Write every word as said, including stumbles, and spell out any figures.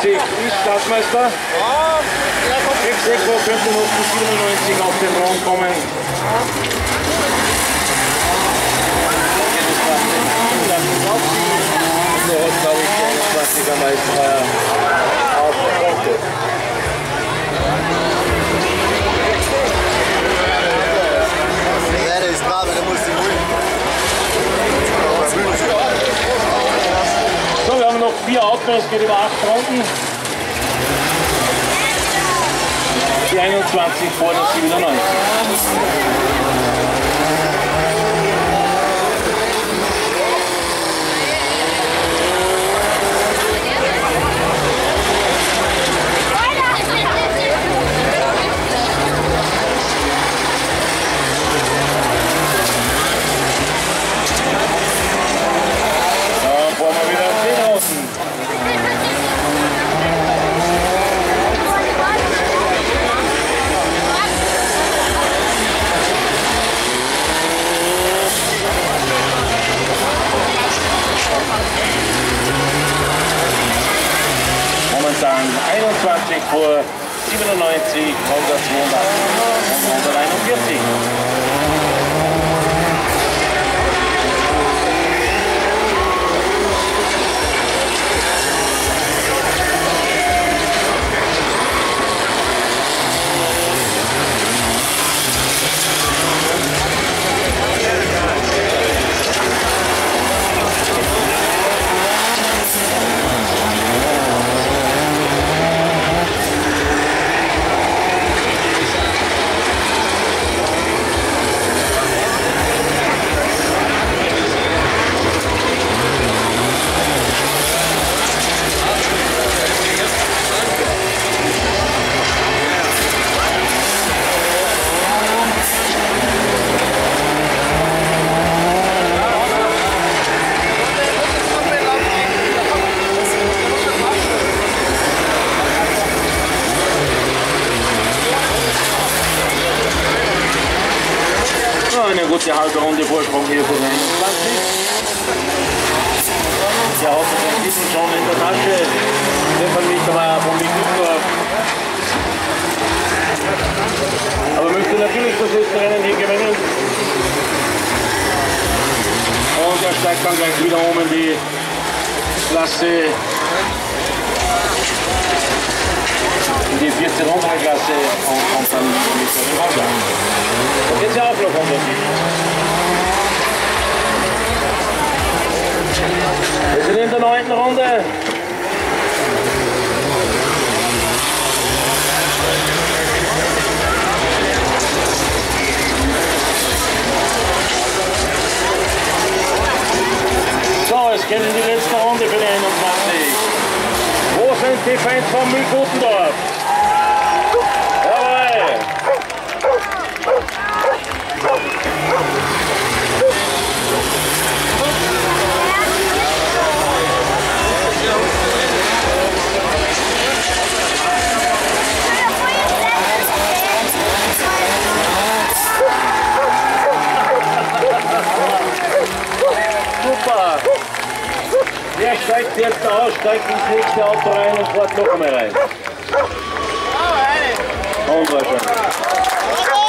siebenundneunzig ist Staatsmeister. Ex-Equo könnte noch zu siebenundneunzig auf den Raum kommen. So hat, glaube ich, der einundzwanziger Meister auf der Konto. Der ist dran, der muss die holen. So, wir haben noch vier Autos, geht über acht Runden. Die einundzwanzig vor der siebenundneunzig. einundzwanzig vor siebenundneunzig, hundertzweiundachtzig und hunderteinundvierzig. Eine gute halbe Runde Vorsprung hier für den einundzwanzig. Der hat den Titel schon in der Tasche. Stefan Mittermeier von Wittgenburg. Aber möchte natürlich das letzte Rennen hier gewinnen. Und er steigt dann gleich wieder um in die Klasse, in die vierzehn Runden Klasse und kommt dann mit dem Wasser. Da geht es ja auch noch unter sich. Wir sind in der neunten Runde. So, es geht in die letzte Runde für die einundzwanzig. Wo sind die Fans von Mühl-Gutendorf? Jawohl! Super! Der steigt jetzt aus, steigt ins nächste Auto rein und fährt noch einmal rein. Unwahrscheinlich.